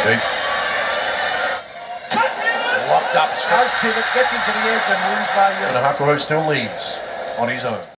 Deep. Locked up. Does pivot, gets him to the edge and wins by And Huckleberry still leads on his own.